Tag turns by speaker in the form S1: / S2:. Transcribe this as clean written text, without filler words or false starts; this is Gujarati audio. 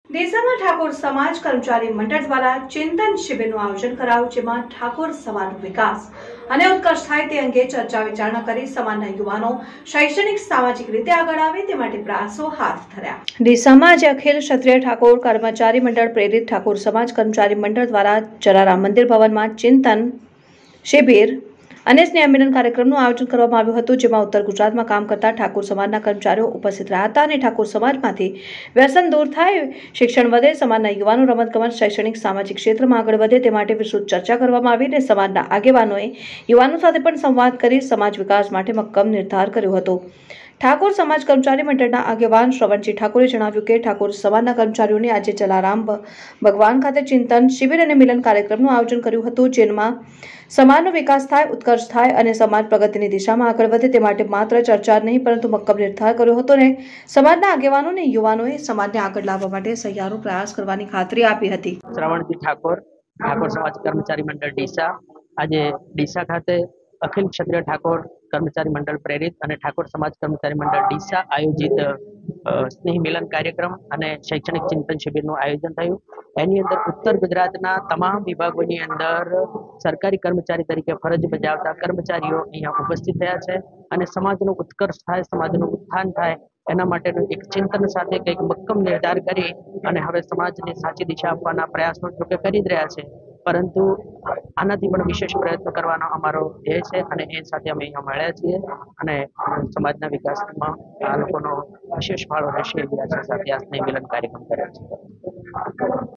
S1: ડીસામાં ઠાકોર સમાજ કર્મચારી મંડળ દ્વારા ચિંતન શિબિરનું આયોજન કરાયું, જેમાં ઠાકોર સમાજનો વિકાસ અને ઉત્કર્ષ થાય તે અંગે ચર્ચા વિચારણા કરી સમાજના યુવાનો શૈક્ષણિક સામાજિક રીતે આગળ આવે તે માટે પ્રયાસો હાથ ધર્યા. ડીસામાં આજે અખિલ ક્ષત્રિય ઠાકોર કર્મચારી મંડળ પ્રેરિત ઠાકોર સમાજ કર્મચારી મંડળ દ્વારા જલારામ મંદિર ભવનમાં ચિંતન શિબિર અને સ્નેહ મિલન કાર્યક્રમનું આયોજન કરવામાં આવ્યું હતું, જેમાં ઉત્તર ગુજરાતમાં કામ કરતા ઠાકોર સમાજના કર્મચારીઓ ઉપસ્થિત રહ્યા હતા અને ઠાકોર સમાજમાંથી વ્યસન દૂર થાય, શિક્ષણ વધે, સમાજના યુવાનો રમતગમત, શૈક્ષણિક સામાજિક ક્ષેત્રમાં આગળ વધે તે માટે વિસ્તૃત ચર્ચા કરવામાં આવી અને સમાજના આગેવાનોએ યુવાનો સાથે પણ સંવાદ કરી સમાજ વિકાસ માટે મક્કમ નિર્ધાર કર્યો હતો. ઠાકોર સમાજ કર્મચારી મંડળના આગેવાન શ્રવણજી ઠાકોરે જણાવ્યું કે ઠાકોર સમાજના કર્મચારીઓને આજે જલારામ ભગવાન ખાતે ચિંતન શિબિર અને મિલન કાર્યક્રમનું આયોજન કર્યું હતું, જેમાં સમાજનો વિકાસ થાય, ઉત્કર્ષ થાય અને સમાજ પ્રગતિની દિશામાં આગળ વધે તે માટે માત્ર ચર્ચા જ નહીં પરંતુ મક્કમ નિર્ધાર કર્યો હતો અને સમાજના આગેવાનો અને યુવાનોએ સમાજને આગળ લાવવા માટે સહિયારો પ્રયાસ કરવાની ખાતરી આપી હતી.
S2: શ્રવણજી ઠાકોર, ઠાકોર સમાજ કર્મચારી મંડળ ડીસા. આજે ડીસા ખાતે અખિલ ક્ષત્રિય ઠાકોર કર્મચારી મંડળ પ્રેરિત અને ઠાકોર સમાજ કર્મચારી મંડળ ડીસા આયોજિત સ્નેહ મિલન કાર્યક્રમ અને શૈક્ષણિક ચિંતન શિબિરનું આયોજન થયું. એની અંદર ઉત્તર ગુજરાતના તમામ વિભાગોની અંદર સરકારી કર્મચારી તરીકે ફરજ બજાવતા કર્મચારીઓ અહીંયા ઉપસ્થિત થયા છે અને સમાજનો ઉત્કર્ષ થાય, સમાજનું ઉત્થાન થાય એના માટેનું એક ચિંતન સાથે કંઈક મક્કમ નિર્ધાર કરી અને હવે સમાજને સાચી દિશા આપવાના પ્રયાસો જોકે કરી જ રહ્યા છે, પરંતુ આનાથી પણ વિશેષ પ્રયત્ન કરવાનો અમારો ધ્યેય છે અને એ સાથે અમે અહીંયા મળ્યા છીએ અને સમાજના વિકાસમાં આ લોકોનો વિશેષ ફાળો રહેશે એવી આશા સાથે આ સ્નેહ મિલન કાર્યક્રમ કર્યો છે.